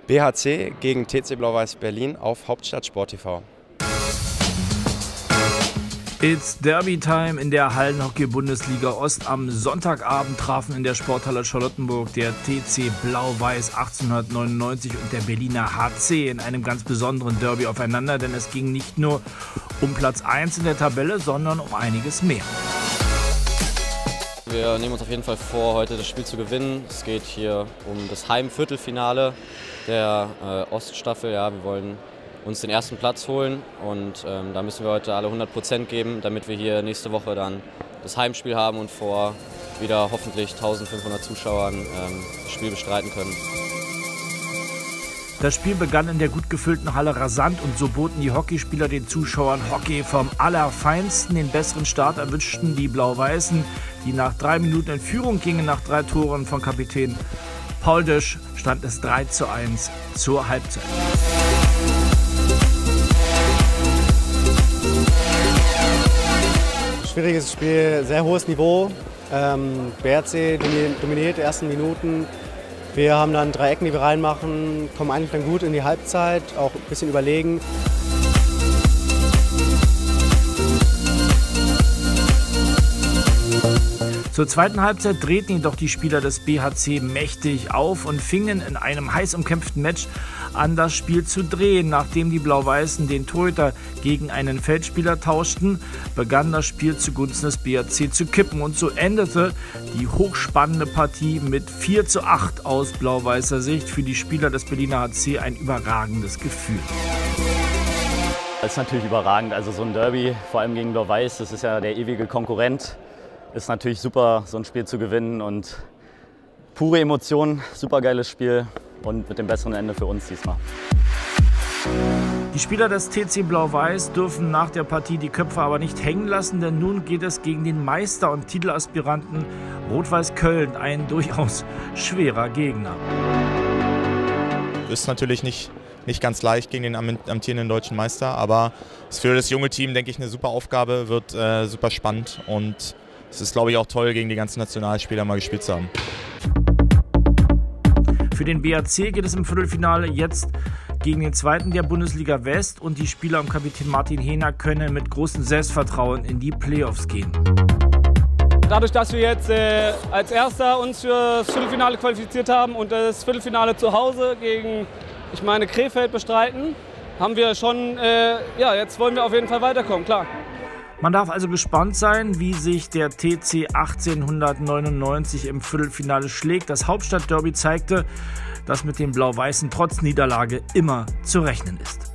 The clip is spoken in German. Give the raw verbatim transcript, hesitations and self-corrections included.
B H C gegen T C Blau-Weiß Berlin auf Hauptstadt Sport T V. It's Derby Time in der Hallenhockey-Bundesliga Ost. Am Sonntagabend trafen in der Sporthalle Charlottenburg der T C Blau-Weiß achtzehnhundertneunundneunzig und der Berliner H C in einem ganz besonderen Derby aufeinander, denn es ging nicht nur um Platz eins in der Tabelle, sondern um einiges mehr. Wir nehmen uns auf jeden Fall vor, heute das Spiel zu gewinnen. Es geht hier um das Heimviertelfinale der äh, Oststaffel. Ja, wir wollen uns den ersten Platz holen und ähm, da müssen wir heute alle hundert Prozent geben, damit wir hier nächste Woche dann das Heimspiel haben und vor wieder hoffentlich eintausendfünfhundert Zuschauern ähm, das Spiel bestreiten können. Das Spiel begann in der gut gefüllten Halle rasant und so boten die Hockeyspieler den Zuschauern Hockey vom Allerfeinsten. Den besseren Start erwischten die Blau-Weißen, die nach drei Minuten in Führung gingen. Nach drei Toren von Kapitän Paul Dösch stand es drei zu eins zur Halbzeit. Schwieriges Spiel, sehr hohes Niveau. Ähm, B H C dominiert die ersten Minuten. Wir haben dann drei Ecken, die wir reinmachen, kommen eigentlich dann gut in die Halbzeit, auch ein bisschen überlegen. Zur zweiten Halbzeit drehten jedoch die Spieler des B H C mächtig auf und fingen in einem heiß umkämpften Match an, das Spiel zu drehen. Nachdem die Blau-Weißen den Torhüter gegen einen Feldspieler tauschten, begann das Spiel zugunsten des B H C zu kippen. Und so endete die hochspannende Partie mit vier zu acht aus blau-weißer Sicht. Für die Spieler des Berliner H C ein überragendes Gefühl. Das ist natürlich überragend. Also so ein Derby, vor allem gegen Blau-Weiß, das ist ja der ewige Konkurrent. Ist natürlich super, so ein Spiel zu gewinnen und pure Emotionen, super geiles Spiel und mit dem besseren Ende für uns diesmal. Die Spieler des T C Blau-Weiß dürfen nach der Partie die Köpfe aber nicht hängen lassen, denn nun geht es gegen den Meister und Titelaspiranten Rot-Weiß Köln, ein durchaus schwerer Gegner. Ist natürlich nicht, nicht ganz leicht gegen den amtierenden deutschen Meister, aber ist für das junge Team, denke ich, eine super Aufgabe, wird äh, super spannend und es ist, glaube ich, auch toll, gegen die ganzen Nationalspieler mal gespielt zu haben. Für den B H C geht es im Viertelfinale jetzt gegen den zweiten der Bundesliga West und die Spieler um Kapitän Martin Hehner können mit großem Selbstvertrauen in die Playoffs gehen. Dadurch, dass wir jetzt äh, als Erster uns für das Viertelfinale qualifiziert haben und das Viertelfinale zu Hause gegen, ich meine, Krefeld bestreiten, haben wir schon, äh, ja, jetzt wollen wir auf jeden Fall weiterkommen, klar. Man darf also gespannt sein, wie sich der T C achtzehnhundertneunundneunzig im Viertelfinale schlägt. Das Hauptstadtderby zeigte, dass mit den Blau-Weißen trotz Niederlage immer zu rechnen ist.